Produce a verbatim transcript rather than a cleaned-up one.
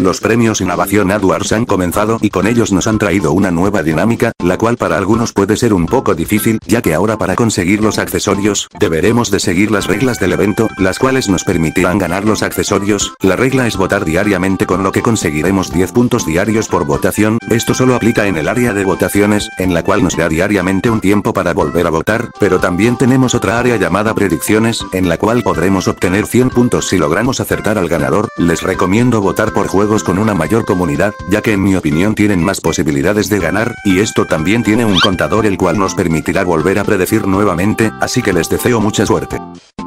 Los premios Innovación AdWords han comenzado y con ellos nos han traído una nueva dinámica, la cual para algunos puede ser un poco difícil, ya que ahora para conseguir los accesorios, deberemos de seguir las reglas del evento, las cuales nos permitirán ganar los accesorios. La regla es votar diariamente, con lo que conseguiremos diez puntos diarios por votación. Esto solo aplica en el área de votaciones, en la cual nos da diariamente un tiempo para volver a votar, pero también tenemos otra área llamada predicciones, en la cual podremos obtener cien puntos si logramos acertar al ganador. Les recomiendo votar por juegos con una mayor comunidad, ya que en mi opinión tienen más posibilidades de ganar, y esto también tiene un contador el cual nos permitirá volver a predecir nuevamente, así que les deseo mucha suerte.